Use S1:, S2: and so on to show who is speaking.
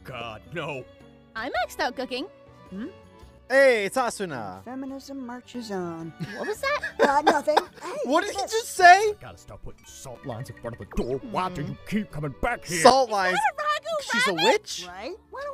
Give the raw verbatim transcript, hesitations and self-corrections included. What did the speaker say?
S1: God, no.
S2: I maxed out cooking.
S3: Hmm? Hey, it's Asuna.
S4: Feminism marches on.
S2: What was that?
S4: Uh, nothing. Hey,
S3: What did he
S4: this.
S3: just say?
S1: Gotta stop putting salt lines in front of the door. Why do you keep coming back here?
S3: Salt lines.
S2: Ragu,
S3: She's a
S2: rabbit.
S3: witch?
S4: Right? Why don't